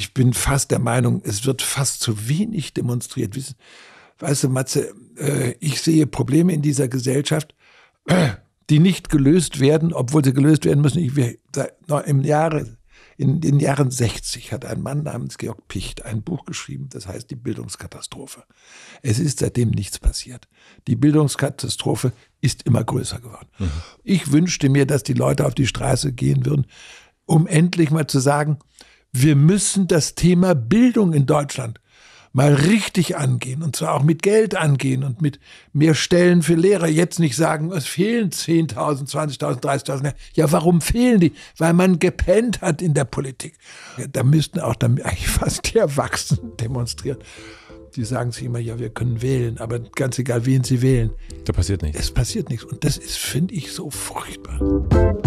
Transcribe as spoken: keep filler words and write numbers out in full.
ich bin fast der Meinung, es wird fast zu wenig demonstriert. Weißt du, Matze, äh, ich sehe Probleme in dieser Gesellschaft, äh, die nicht gelöst werden, obwohl sie gelöst werden müssen. Ich, wir, im Jahre, in den Jahren sechzig hat ein Mann namens Georg Picht ein Buch geschrieben, das heißt Die Bildungskatastrophe. Es ist seitdem nichts passiert. Die Bildungskatastrophe ist immer größer geworden. Mhm. Ich wünschte mir, dass die Leute auf die Straße gehen würden, um endlich mal zu sagen, wir müssen das Thema Bildung in Deutschland mal richtig angehen und zwar auch mit Geld angehen und mit mehr Stellen für Lehrer. Jetzt nicht sagen, es fehlen zehntausend, zwanzigtausend, dreißigtausend. Ja, warum fehlen die? Weil man gepennt hat in der Politik. Da müssten auch dann eigentlich fast die Erwachsenen demonstrieren. Die sagen sich immer, ja, wir können wählen, aber ganz egal, wen sie wählen. Da passiert nichts. Es passiert nichts. Und das ist, finde ich, so furchtbar.